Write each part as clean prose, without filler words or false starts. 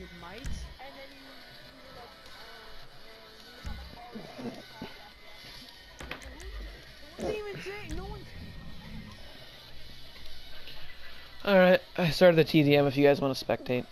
Alright, I started the TDM if you guys want to spectate.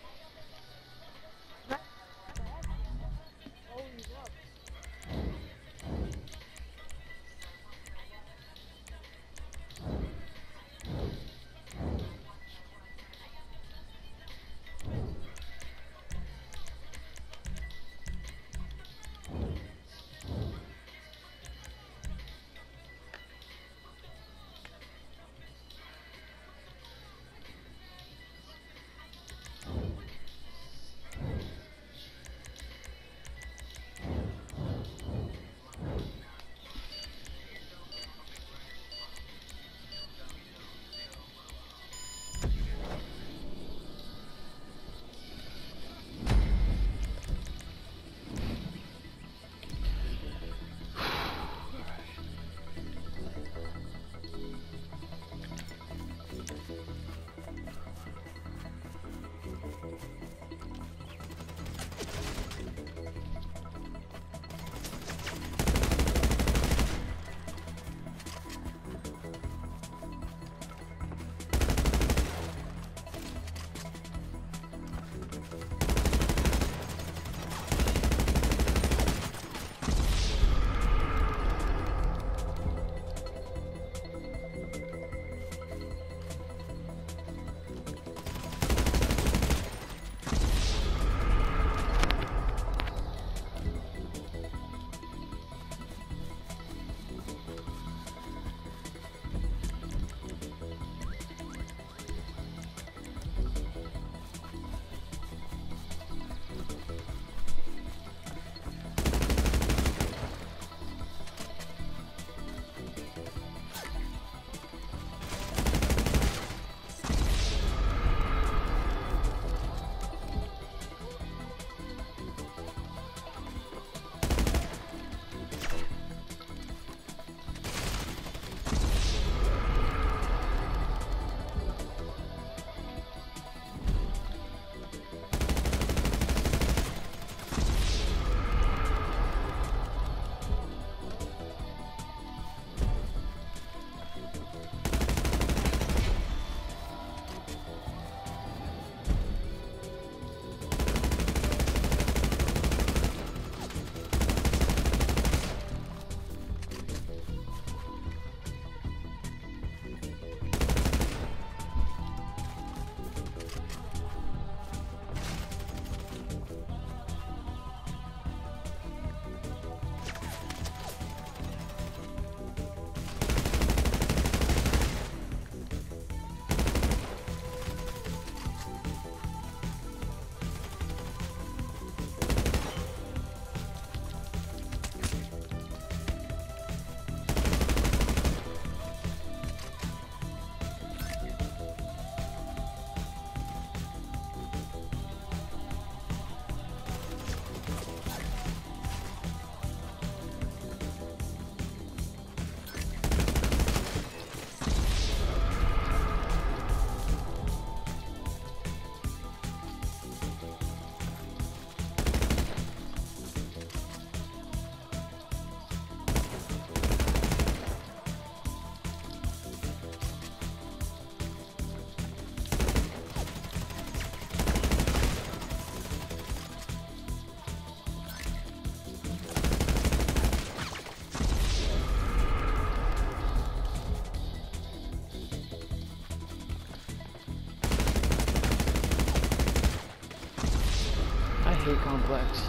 hate Complex.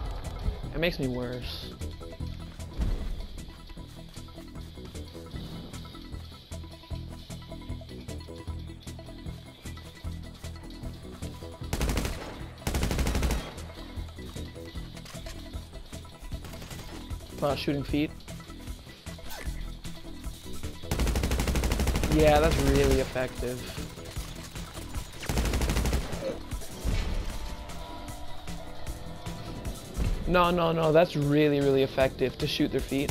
It makes me worse. Shooting feet. Yeah, that's really effective. No, that's really effective to shoot their feet.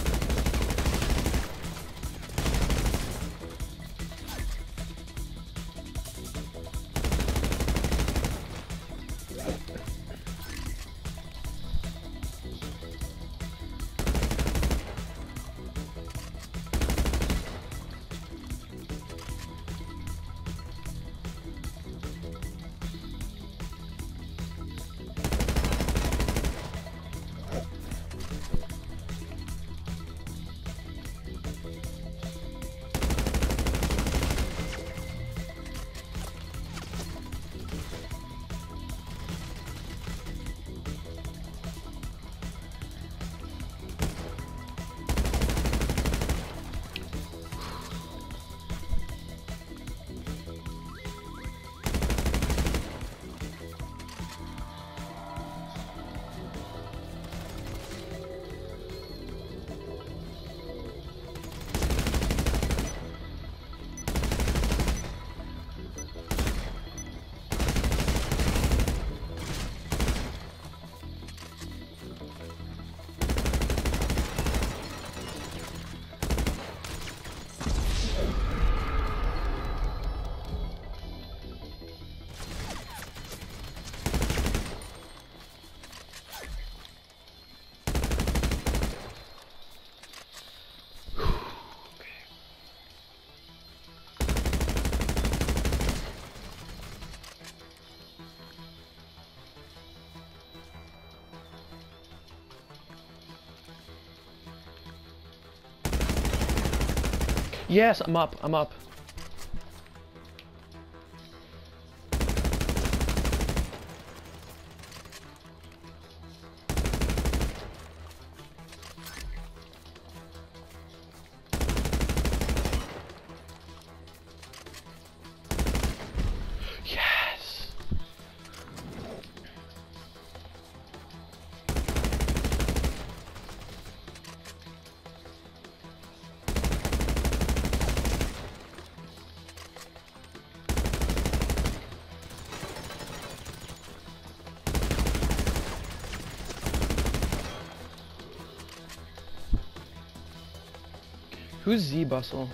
Yes, I'm up. I'm up. Yes. Who's Z Bustle?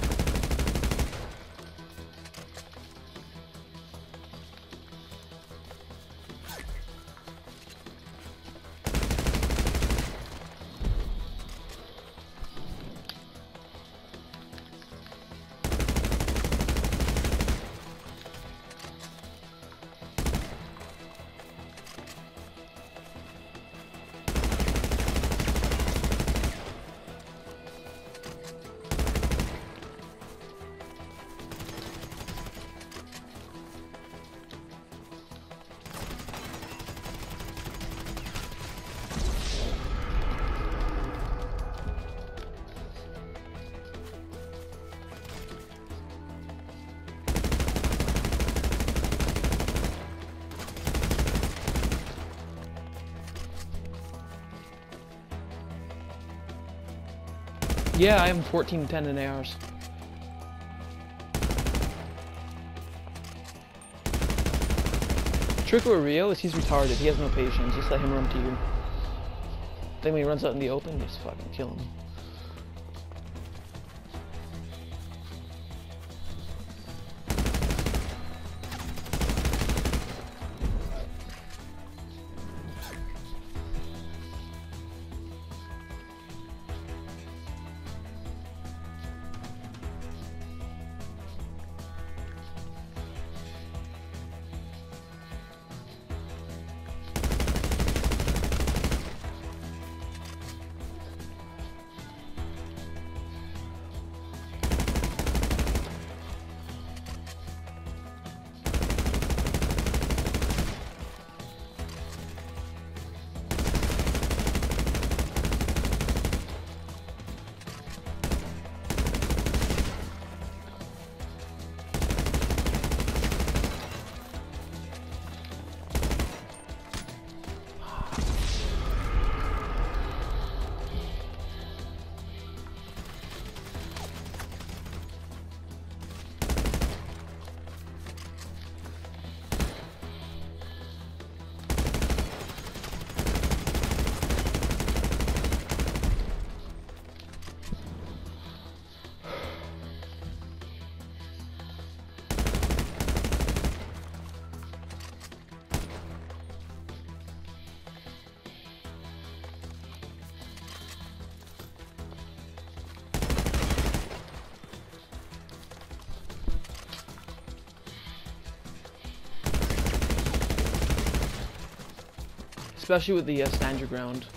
Yeah, I am 14-10 in ARs. Trick with Rio is he's retarded. He has no patience. Just let him run to you. Then when he runs out in the open, just fucking kill him. Especially with the stand your ground.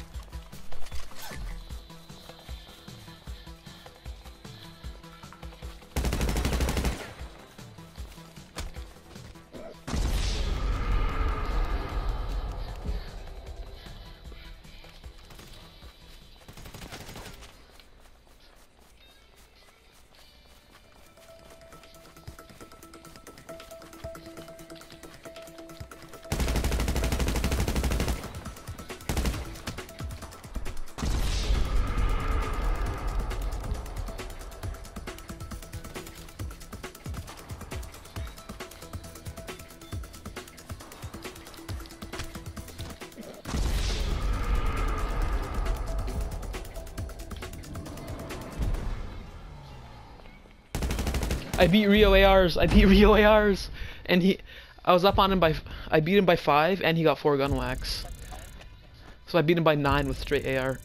I beat Rio ARs. I beat Rio ARs, and I was up on him I beat him by 5, and he got 4 gun whacks. So I beat him by 9 with straight AR.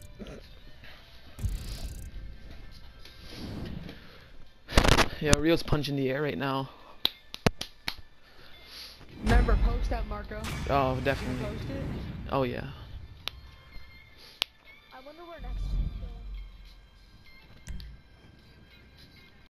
Yeah, Rio's punching the air right now. Remember, post that, Marco. Oh, definitely. Post it. Oh yeah. I wonder where next.